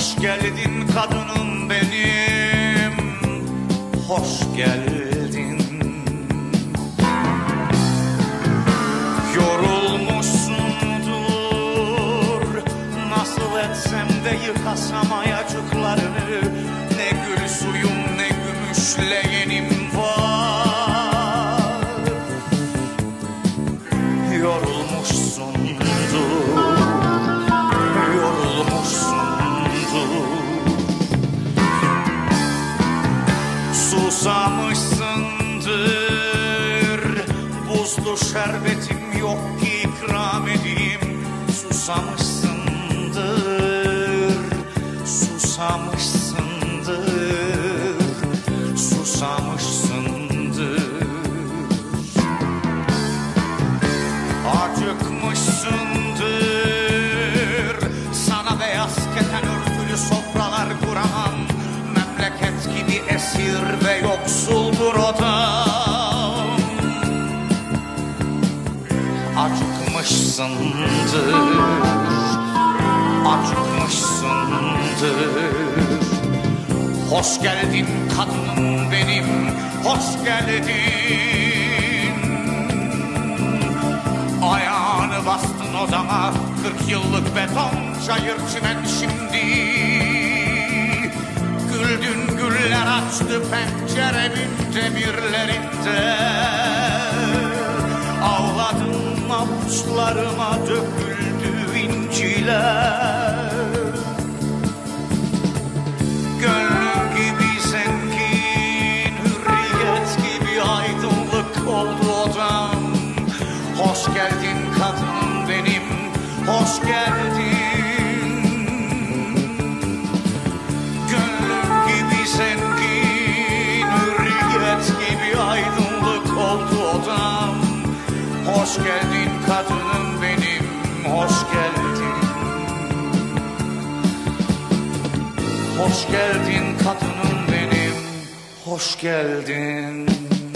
Hoş geldin kadınım benim, hoş geldin. Yorulmuşsundur, nasıl etsem de yıkasam ayacıklarını. Ne gül suyum ne gümüş leğenim var. Yorulmuşsundur, susamışsındır, buzlu şerbetim yok ki ikram edeyim. Susamışsındır, susamışsındır, susamışsındır. Acıkmışsındır, sana beyaz keten örtülü sofralar kuramam. Memleket gibi esir ve yoksuldur odam. Acıkmışsındır, acıkmışsındır. Hoş geldin kadınım benim, hoş geldin. Ayağını bastın odama, 40 yıllık beton çayır çimen şimdi. Güldün güller açtı penceremin demirlerinde. Ağladım avuçlarıma döküldü inciler. Gönlüm gibi zengin, hürriyet gibi aydınlık oldu odam. Hoş geldin kadınım benim, hoş geldin. Gönlüm gibi zengin, hürriyet gibi aydınlık oldu odam. Hoş geldin kadınım benim, hoş geldin. Hoş geldin kadınım benim, hoş geldin.